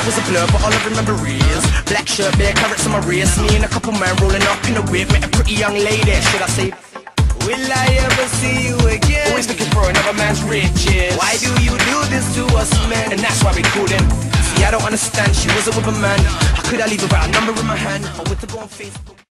was a blur, but all I remember is black shirt, bare carrots on my wrist. Me and a couple men rolling up in a whip. Met a pretty young lady, should I say, will I ever see you again? Always looking for another man's riches. Why do you do this to us men? And that's why we couldn't. See, I don't understand, she wasn't with a man. How could I leave without a number in my hand? I went to go on Facebook.